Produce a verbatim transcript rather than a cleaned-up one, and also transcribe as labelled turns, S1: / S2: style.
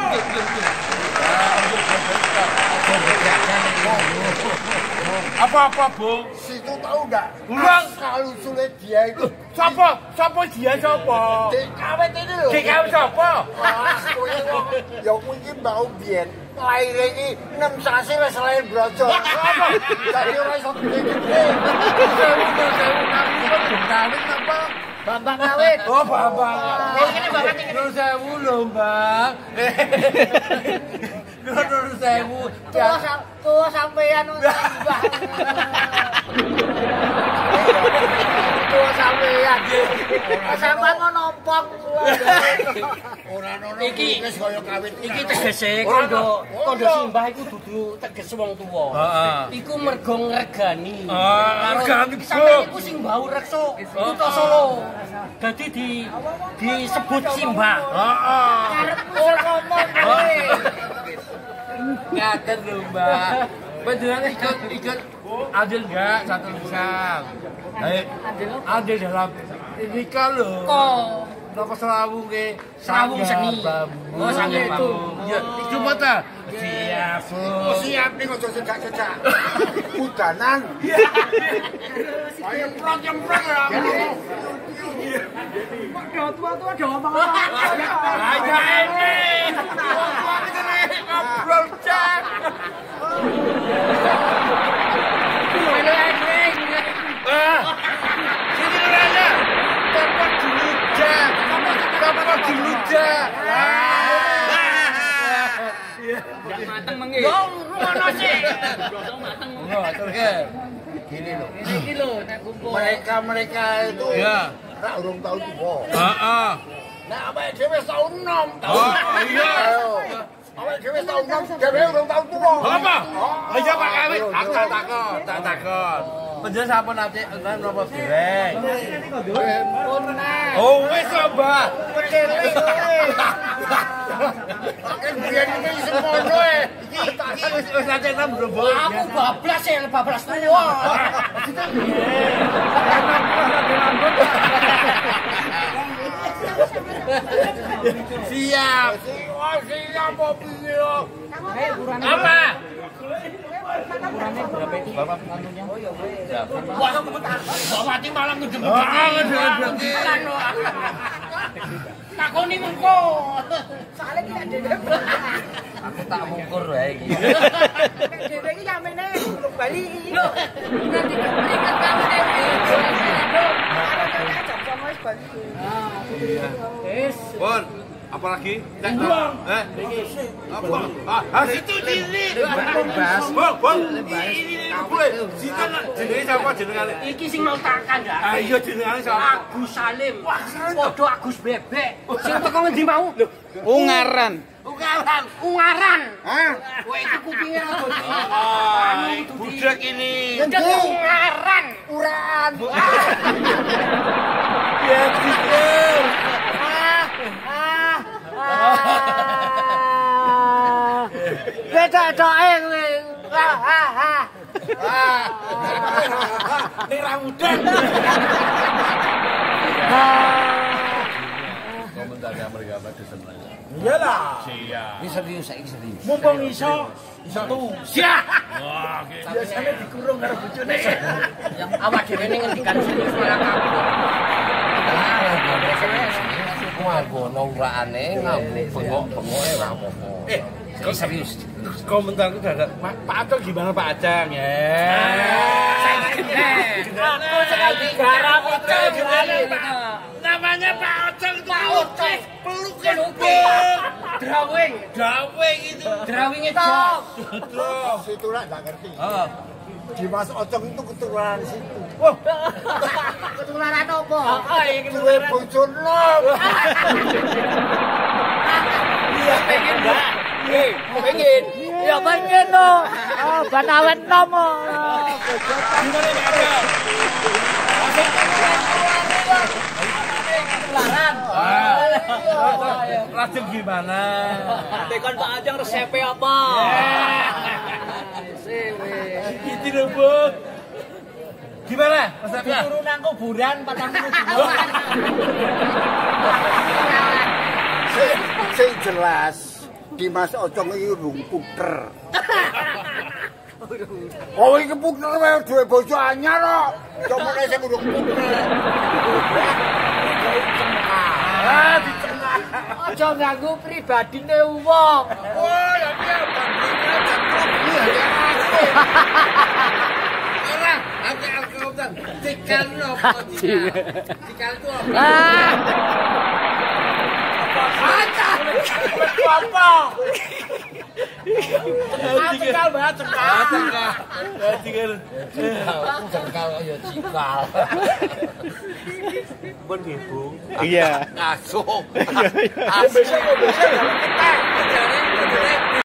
S1: Apa-apa, Bu?
S2: Situ tahu enggak?
S1: Ulang
S2: kalau sulit dia itu.
S1: Siapa? Siapa dia siapa?
S2: Dek kawet ini loh.
S1: Dek kawet siapa?
S2: Ah, kowe kok ya kowe iki mau biyen. Lair iki enam sasi wis lair brojol. Apa? Dadi ora iso gede-gede. Kawit apa? Bambang kawit.
S1: Oh, Bambang.
S2: Oh, ini Bambang iki.
S1: Nur sewu lho, Mbak. Nur sewu.
S2: Tua tua sampean Mbah. Tua sampean. Sampean mau nompong. Ora ono iki wis kaya kawit.
S3: Iki tegese kondo kondo simbah iku dudu teges wong tuwa.
S1: Heeh.
S3: Iku mergo ngregani.
S1: Ah, regani
S3: sampeyan iku sing mbau reksa Kutha Solo. Dadi di disebut simbah.
S1: Heeh.
S2: Ora ngomong kowe.
S1: Ngaten lho, Mbak. Panjenengan ikut ikut adil enggak satu misal? Ayo, adil dalam ini kalau Napa selawu ke
S3: Selawu seni.
S1: Oh, sanggar bambu. Ya, coba ta. Siap, Bu.
S2: Siap nih ojo cecak-cecak. Udanan. Ayo prot-prot ya.
S4: Kok tua-tua do ngomong apa?
S1: Ayo ini. Ngobrol cek.
S3: Ayo ekring.
S1: Ah. Sini aja. Tempat dilujak. Tempat dilujak.
S3: Yang mateng mengi.
S1: Yo, ngono sih.
S3: Mateng.
S1: Yo, terus gini loh.
S3: Iki lho nek kumpul.
S2: Mereka-mereka itu
S1: Ya.
S2: rak urung tau tuwa.
S1: Heeh.
S2: Nah, awake dhewe tau enom.
S1: Oh, iya.
S2: Awake dhewe tau enom, dhewe urung tau tuwa.
S1: Apa? Ayo Pak Kawit, aku tak takon, tak takon. Penjelasan apa nanti enam nopo goreng? Oh, wis Mbak.
S2: Pedele kowe. Kan biyen iki semono e.
S1: Iki wis wis nanti enam berobol.
S3: Aku bablas ya, bablas tuwa.
S1: Siap.
S2: Oh, siap apa piye?
S1: Apa?
S3: Bapak anunya. Oh ya wis. Wah, kok mati malah ngedem-ngedem.
S1: Ah, ngedem-ngedem.
S3: Takoni mengko.
S4: Soalnya kita dede.
S3: Aku tak mungkur wae iki.
S4: Dede iki yamene belum bali.
S3: Lho, nanti keperingat kamu iki. Wis.
S1: Pun, apa lagi? Eh, apa? Ah, situ sini. Bas. Bol, bol. Ini boleh. Situ jenenge siapa jenengane?
S3: Iki sing mau tak kandhake.
S1: Ah, iya jenengane siapa?
S3: Agus Salim. Wah, padha Agus Bebek. Sing teko ngendi mau?
S5: Ungaran.
S3: Ungaran. Ungaran.
S2: Hah?
S3: Kowe iki kupinge rada di.
S1: Ah, budak ini.
S3: Ungaran.
S2: Uran.
S1: Ya, pikir.
S2: Beda-bedae kowe. Ha ha ha.
S1: Ning ra udan. Komentarnya mereka pada senang.
S5: Iyalah.
S1: Siap.
S3: Iki serius, saiki serius.
S5: Mumpung iso iso tuh.
S1: Siap. Wah,
S5: Biasanya dikurung karo bojone.
S3: Yang awak dhewe ning ngendikan serius malah kabur.
S2: Wah, gono urane ngambung bengok-bengoke ora apa-apa.
S1: Eh,
S3: Iki serius.
S1: komentarku gak Pak Acong gimana Pak Acong ya?
S3: Aku sekali garap itu
S1: Namanya Pak Acong itu pelukis, pelukis
S3: drawing,
S1: drawing itu.
S3: drawingnya jok.
S1: Terus,
S2: Situ lah enggak ngerti.
S1: oh,
S2: Dimas Ocong itu ketularan situ.
S1: wah,
S4: Ketularan apa?
S3: Ah, iki
S2: Duwe bojo enom.
S1: iya pengen Mbak. Eh, pengen.
S4: Ya pengen to. Oh, banawet nom.
S1: Gimana Pak Acong?
S3: ketularan.
S1: Racun gimana?
S3: Tekon Pak Ajeng resepnya apa?
S1: Gitu loh, Bu. Gimana resepnya?
S3: Turun nang kuburan patang puluh dino.
S2: Sing sing jelas Dimas Ocong iki urung puter. Oh iki puter wae duwe bojo anyar kok. Comone sing urung puter. Ah, dicengak.
S4: Aja ganggu pribadine wong.
S2: Oh, ya piye ora, aku aku udan. Cikal nopo cikal. Cikal itu apa?
S4: Ah.
S2: Apa? Apa? Cikal banget cikal.
S1: Cikal. Cikal.
S2: Cikal ya cikal.
S1: Pun nggih, Bung.
S5: Iya.
S2: Ngasuh.
S5: Iya.
S2: Besok besok kita.